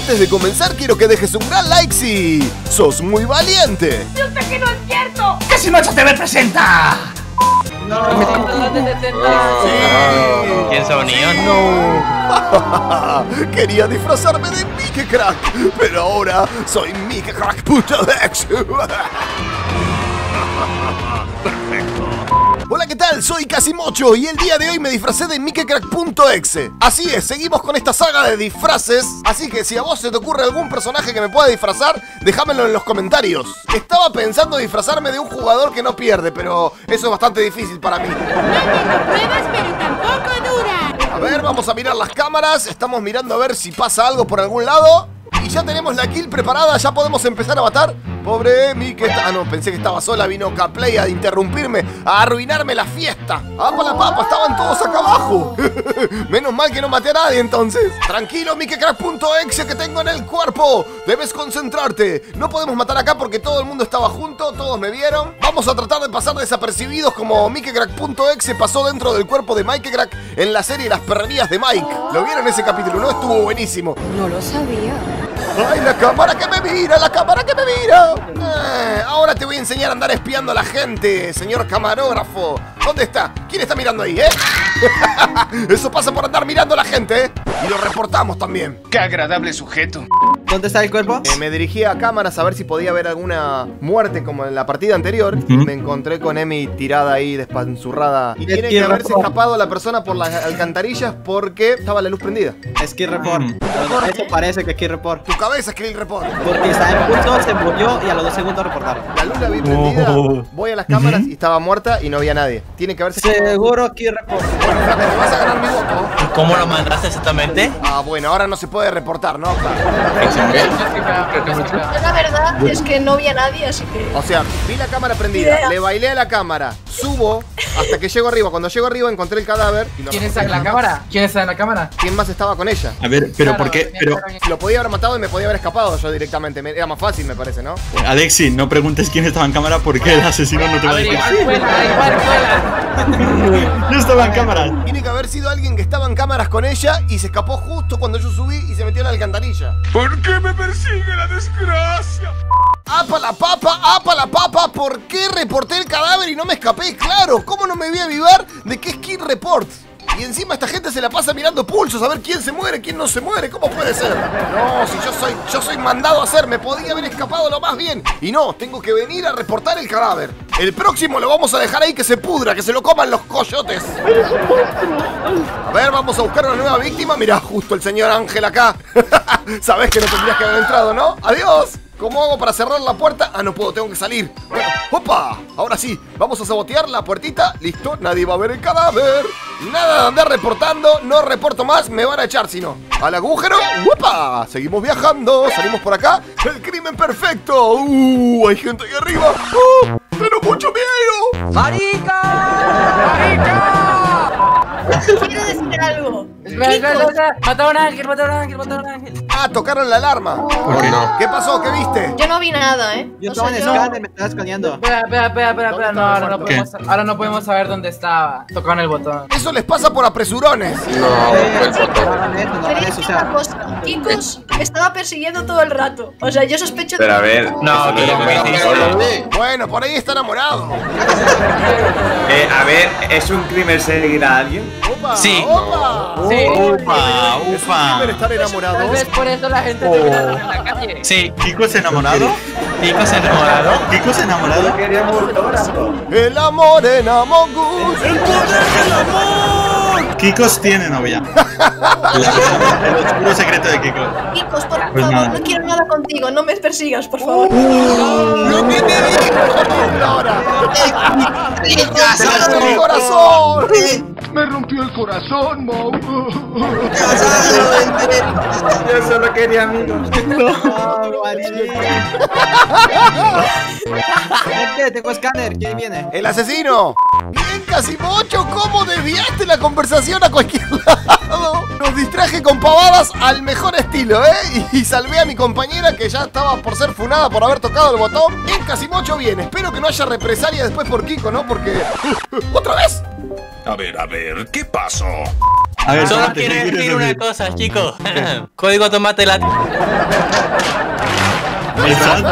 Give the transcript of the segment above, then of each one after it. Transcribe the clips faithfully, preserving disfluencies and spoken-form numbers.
antes de comenzar quiero que dejes un gran like si sos muy valiente. ¡Yo sé que no es cierto! ¡Que si Noche T V presenta! No. Sí. ¿Quién se unió? No. Quería disfrazarme de Mickey Crack, pero ahora soy Mickey Crack punto exe. Perfecto. Hola, ¿qué tal? Soy Casimocho y el día de hoy me disfracé de Mickey Crack punto exe. Así es, seguimos con esta saga de disfraces. Así que si a vos se te ocurre algún personaje que me pueda disfrazar, déjamelo en los comentarios. Estaba pensando disfrazarme de un jugador que no pierde, pero eso es bastante difícil para mí. No tengo pruebas, pero tampoco duran. A ver, vamos a mirar las cámaras. Estamos mirando a ver si pasa algo por algún lado. Y ya tenemos la kill preparada, ya podemos empezar a matar. Pobre Emi, que está... Ah, no, pensé que estaba sola, vino Caplay a interrumpirme, a arruinarme la fiesta. ¡Apa la papa! Estaban todos acá abajo. Menos mal que no maté a nadie entonces. Tranquilo, Mickey Crack punto exe, que tengo en el cuerpo. Debes concentrarte. No podemos matar acá porque todo el mundo estaba junto, todos me vieron. Vamos a tratar de pasar desapercibidos como Mickey Crack punto exe pasó dentro del cuerpo de Mike Crack en la serie Las Perrerías de Mike. ¿Lo vieron ese capítulo? ¿No? Estuvo buenísimo. No lo sabía. ¡Ay, la cámara que me mira! ¡La cámara que me mira! Eh, ahora te voy a enseñar a andar espiando a la gente, señor camarógrafo. ¿Dónde está? ¿Quién está mirando ahí, eh? Eso pasa por andar mirando a la gente, ¿eh? Y lo reportamos también. ¡Qué agradable sujeto! ¿Dónde está el cuerpo? Eh, me dirigí a cámaras a ver si podía haber alguna muerte como en la partida anterior. Y me encontré con Emi tirada ahí, despanzurrada. Y tiene que haberse escapado la persona por las alcantarillas porque estaba la luz prendida. Es Kill Report. Bueno, eso parece que es Kill Report. Tu cabeza es Kill Report. Porque está en pulso, se murió y a los dos segundos reportaron. La luz la vi prendida, voy a las cámaras y estaba muerta y no había nadie. Tiene que haberse escapado. Seguro Kill Report. Bueno, flaca, te vas a ganar mi voto. ¿Y cómo lo mandaste exactamente? Ah, bueno, ahora no se puede reportar, ¿no? Claro. Yo la verdad es que no vi a nadie, así que... O sea, vi la cámara prendida, Yeah. le bailé a la cámara, subo hasta que llego arriba. Cuando llego arriba encontré el cadáver y lo ¿Quién está en la cámara? ¿Quién está en la cámara? ¿Quién más estaba con ella? A ver, pero Claro, ¿por qué? bien, Pero, claro, bien. Lo podía haber matado y me podía haber escapado yo directamente. Me- Era más fácil, me parece, ¿no? Alexi, no preguntes quién estaba en cámara porque el asesino no te A va a ver, decir. igual cuela, igual cuela. Yo estaba en cámara. Tiene que haber sido alguien que estaba en cámaras con ella y se escapó justo cuando yo subí y se metió en la alcantarilla. ¿Por qué me persigue la desgracia? ¡Apa la papa! ¡Apa la papa! ¿Por qué reporté el cadáver y no me escapé? ¡Claro! ¿Cómo no me voy a avivar de que es Kill Report? Y encima esta gente se la pasa mirando pulsos a ver quién se muere, quién no se muere. ¿Cómo puede ser? No, si yo soy, yo soy mandado a hacer, me podía haber escapado lo más bien. Y no, tengo que venir a reportar el cadáver. El próximo lo vamos a dejar ahí que se pudra, que se lo coman los coyotes. A ver, vamos a buscar una nueva víctima. Mirá, justo el señor Ángel acá. Sabés que no tendrías que haber entrado, ¿no? ¡Adiós! ¿Cómo hago para cerrar la puerta? Ah, no puedo, tengo que salir. Bueno, ¡opa! Ahora sí, vamos a sabotear la puertita. Listo, nadie va a ver el cadáver. Nada de andar reportando, no reporto más, me van a echar si no. Al agujero, ¡opa! Seguimos viajando, salimos por acá. El crimen perfecto. ¡Uh! Hay gente ahí arriba. ¡Uh! ¡Pero mucho miedo! Quiero decir algo. Espera, espera, espera, espera. Mataron a Ángel, mataron a Ángel, mataron a Ángel. Ah, tocaron la alarma. ¿Por qué no? ¿Qué pasó? ¿Qué viste? Yo no vi nada, ¿eh? Yo O estaba sea, en yo- escáner, me estaba escaneando. Espera, espera, espera, espera, espera. No, ahora no, ¿Qué? podemos, ahora no podemos saber dónde estaba. Tocaron el botón. Eso les pasa por apresurones. No hagan eso, no hagan eso, Quería o decir sea. una cosa. Kikos me estaba persiguiendo todo el rato. O sea, yo sospecho Pero a de... ver, no, pero, pero, Bueno, por ahí está enamorado. eh, a ver, ¿es un crimen seguir a alguien? ¡Opa! Sí. ¡Opa! Sí. Ufa, ¿Es un ufa. crimen estar Tal enamorado? vez por eso la gente te mira en la calle. Sí. ¿Kiko es enamorado? ¿Kiko es enamorado? ¿Kiko es enamorado? El amor en Among Us. Kikos tiene novia. El oscuro secreto de Kiko. Kikos, por Pues favor, nada. no quiero nada contigo. No me persigas, por favor. Lo que te digo ahora. Me rompió el corazón. Me rompió el corazón, Mo. Yo solo quería amigos. No, Gente, tengo escáner, ¿quién viene? El asesino. Bien, Casimocho, ¿cómo desviaste la conversación a cualquier lado? Nos distraje con pavadas al mejor estilo, ¿eh? Y salvé a mi compañera que ya estaba por ser funada por haber tocado el botón. Bien, Casimocho, bien. Espero que no haya represalia después por Kiko, ¿no? Porque... ¡Otra vez! A ver, a ver, ¿qué pasó? A ver, Solo tomate, quiero ¿qué quieres decir una decir? cosa, chicos. Código tomate la. Exacto.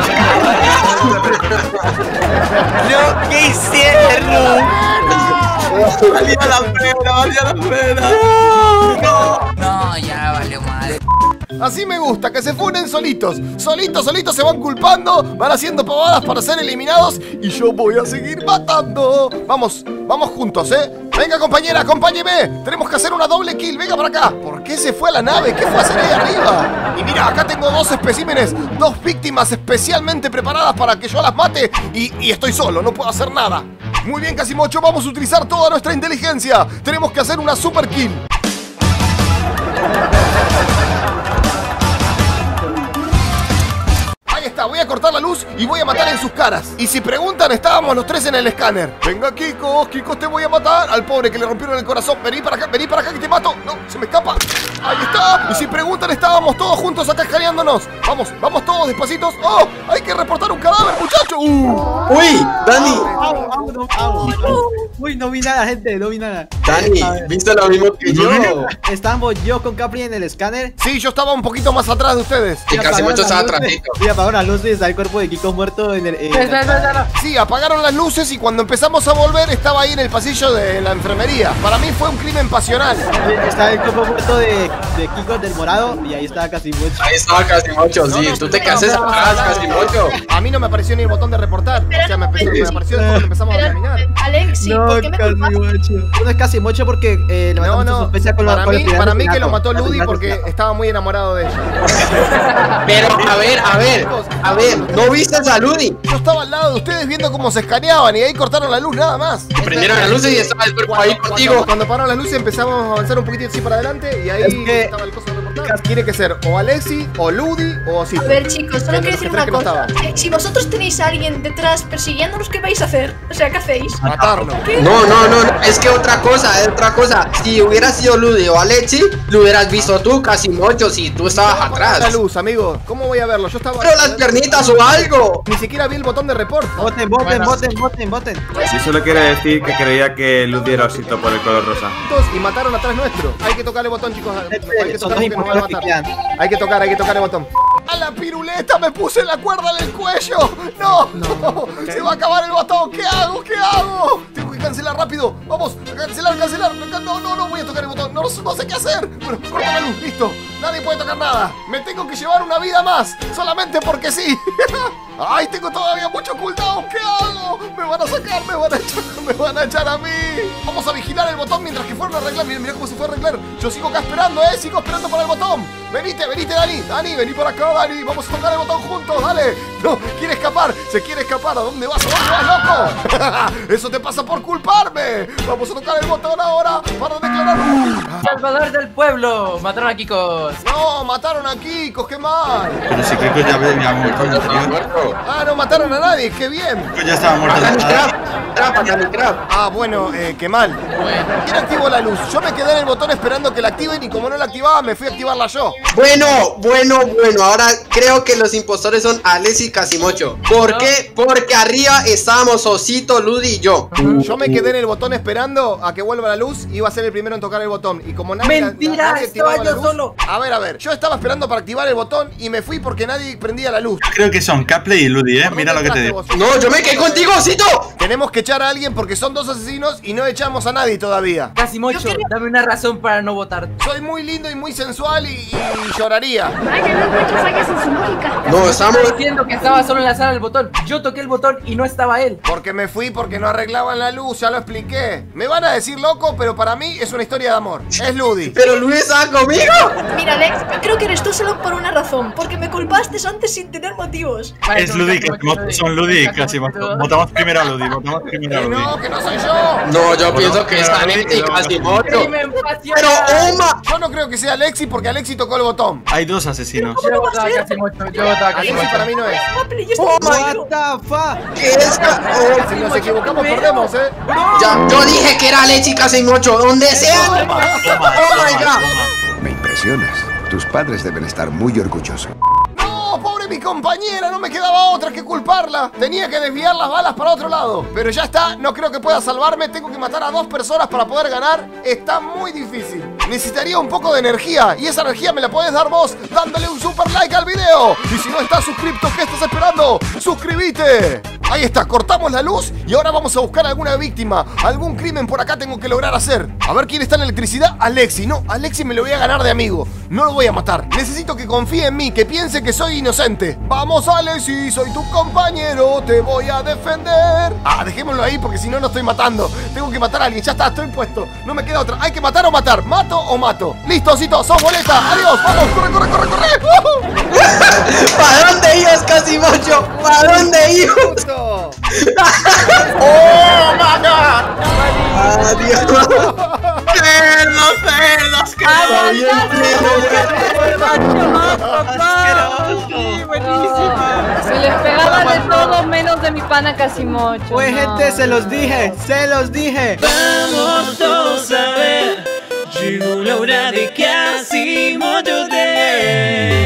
¡No quisieron! ¡Valía la pena, valía la pena! No, ya valió madre. Así me gusta, que se funen solitos. Solitos, solitos se van culpando, van haciendo pavadas para ser eliminados y yo voy a seguir matando. Vamos, vamos juntos, ¿eh? Venga, compañera, acompáñeme. Tenemos que hacer una doble kill, venga para acá. ¿Por qué se fue a la nave? ¿Qué fue a hacer ahí arriba? Y mira, acá tengo dos especímenes, dos víctimas especialmente preparadas para que yo las mate y, y estoy solo, no puedo hacer nada. Muy bien, Casimocho, vamos a utilizar toda nuestra inteligencia. Tenemos que hacer una super kill. Ahí está, voy a cortar la luz y voy a matar en sus caras. Y si preguntan, estábamos los tres en el escáner. Venga, Kiko, Kiko, te voy a matar. Al pobre que le rompieron el corazón. Vení para acá, vení para acá que te mato. No, se me escapa. Ahí está. Y si preguntan, estábamos todos juntos acá escaneándonos. Vamos, vamos todos despacitos. ¡Oh! Hay que reportar un cadáver, muchacho. Uh. ¡Uy! ¡Dani! ¡Au, au, no, au, no! Uy, no vi nada, gente, no vi nada. ¡Dani! ¿Viste lo mismo que yo? Estábamos yo con Capri en el escáner. Sí, yo estaba un poquito más atrás de ustedes. Y Casimocho estaba atrásito. Y apagaron las luces y está el cuerpo de Kiko muerto en el... en- Espera, espera, espera. Sí, apagaron las luces y cuando empezamos a volver estaba ahí en el pasillo de la enfermería. Para mí fue un crimen pasional. Está el cuerpo muerto de, de Kiko del morado y ahí está Casimocho. Ahí estaba Casimocho, sí. Tú te cases atrás, Casimocho. A mí no me apareció ni el botón de reportar. O sea, me, empezó- me apareció después cuando empezamos a Pero, caminar. Alexi, No, ¿por qué me culpas? Casimocho. No es Casimocho porque eh, le No, matamos no, su sospecha con la- para con el mí, final para del mí que lo asesinato. mató Al Ludi final del porque asesinato. estaba muy enamorado de ella. Pero, a ver, a ver, a ver, ¿no viste a Ludi? Yo estaba al lado de ustedes viendo cómo se escaneaban y ahí cortaron la luz nada más. Prendieron las luces y estaba el cuerpo ahí Cuando, contigo. cuando pararon las luces empezamos a avanzar un poquito así para adelante y ahí Es que- estaba el coso de reportar. Tiene que ser o Alexi, o Ludi, o Cito. A ver, chicos, solo Eran quiero los decir tres una que no cosa. estaban. Eh, Si vosotros tenéis a alguien detrás persiguiéndonos, ¿qué vais a hacer? O sea, ¿qué hacéis? Matarlo. No, no, no, no, es que otra cosa, es otra cosa. Si hubiera sido Ludi o Alexi, lo hubieras visto tú, Casimocho, si tú estabas La atrás. luz, amigo. ¿Cómo voy a verlo? Yo estaba. Pero las piernitas o algo. Ni siquiera vi el botón de report. Voten, voten, Bueno, voten, voten, voten. Sí, solo quiero decir que creía que Luz diera osito por el color rosa. Y mataron atrás nuestro. Hay que tocar el botón, chicos. Hay que Son tocar dos porque nos van a impostores que matar. quedan. Hay que tocar, hay que tocar el botón. ¡A la piruleta! ¡Me puse la cuerda en el cuello! ¡No! ¡Se va a acabar el botón! ¿Qué hago? ¿Qué hago? Tengo que cancelar rápido. Vamos, a cancelar, cancelar. No, no, no voy a tocar el botón. No, no sé qué hacer. Bueno, corta la luz, listo. Nadie puede tocar nada. Me tengo que llevar una vida más. Solamente porque sí. ¡Ay, tengo todavía mucho ocultado! ¿Qué hago? Me van a sacar, me van a echar, me van a echar a mí. Vamos a vigilar el botón mientras que fueron a arreglar. Miren, mirá cómo se fue a arreglar. Yo sigo acá esperando, eh. Sigo esperando para el botón. Venite, venite, Dani. Dani, vení por acá, Dani. Vamos a tocar el botón juntos, dale. No, quiere escapar. Se quiere escapar. ¿A dónde vas? ¿A dónde vas, loco? Eso te pasa por culparme. Vamos a tocar el botón ahora para declarar. Salvador del pueblo. Mataron a Kikos. No, mataron a Kiko, qué mal. Pero si Kiko ya había muerto en el anterior. Ah, no mataron a nadie, qué bien. Kiko ya estaba muerto en el Dani anterior. Crab, Crab, Dani Crab. Ah, bueno, eh, qué mal. Bueno. ¿Quién activó la luz? Yo me quedé en el botón esperando que la activen y como no la activaba, me fui a activarla yo. Bueno, bueno, bueno, ahora creo que los impostores son Alexi y Casimocho. ¿Por qué? Porque arriba estábamos Osito, Ludi y yo. Yo me quedé en el botón esperando a que vuelva la luz y iba a ser el primero en tocar el botón. Y como nadie, ¡Mentira! nadie Estaba activaba la yo luz- solo. A ver, a ver, yo estaba esperando para activar el botón y me fui porque nadie prendía la luz. Creo que son Capley y Ludi, eh. ¿Por Mira lo dónde que te entraste digo. vos? No, yo me quedé contigo, Osito. Tenemos que echar a alguien porque son dos asesinos y no echamos a nadie todavía. Casimocho, Yo quería- dame una razón para no votar. Soy muy lindo y muy sensual y, y lloraría. Vaya, no encuentro fallas en su lógica. No, estamos... Estaba diciendo que estaba solo en la sala del botón. Yo toqué el botón y no estaba él. Porque me fui porque no arreglaban la luz, ya lo expliqué. Me van a decir loco, pero para mí es una historia de amor. Es Ludi. Pero Ludi estaba conmigo. Mira, Alex, yo creo que eres tú solo por una razón. Porque me culpaste antes sin tener motivos. Vale, Es tú, Ludi, Casimocho, que son Ludi, casi. Casimocho. Votamos primero a Ludi, votamos primero a Que Ludi. no, que no soy yo. No, yo pienso que es Alexi y Casimocho. Crimen pasional. Pero Oma. Yo no creo que sea Alexi porque Alexi tocó el botón. Hay dos asesinos. Yo votaba a Casimocho, yo votaba a Alexi Casimocho. para mí no es. Capri, yo Oh estoy my contigo. What the fuck? ¿Qué es? Oh, Si nos equivocamos, perdemos, eh. ya, yo dije que era Alexi y Casimocho. Donde sea. Oh my god. Me impresionas. Tus padres deben estar muy orgullosos. No, pobre mi compañera, no me quedaba otra que culparla. Tenía que desviar las balas para otro lado. Pero ya está, no creo que pueda salvarme. Tengo que matar a dos personas para poder ganar. Está muy difícil. Necesitaría un poco de energía. Y esa energía me la puedes dar vos dándole un super like al video. Y si no estás suscrito, ¿qué estás esperando? ¡Suscríbete! Ahí está, cortamos la luz y ahora vamos a buscar alguna víctima. Algún crimen por acá tengo que lograr hacer. A ver quién está en electricidad. Alexi, no, Alexi me lo voy a ganar de amigo. No lo voy a matar. Necesito que confíe en mí, que piense que soy inocente. Vamos, Alexi, soy tu compañero, te voy a defender. Ah, dejémoslo ahí porque si no, no estoy matando. Tengo que matar a alguien, ya está, estoy puesto. No me queda otra. Hay que matar o matar. ¿Mato o mato? Listo, osito, sos boleta. Adiós, vamos, corre, corre, corre, corre. ¿Para dónde ibas, Casimocho? ¿Para dónde ibas? ¡Oh, my God! Adiós. ¡Cerdos, cerdos! ¡Que Se les pegaba de todo menos de mi pana Casimocho. Pues no. gente, se los dije, se los dije. Vamos todos a ver, llegó la hora de Casimocho Day.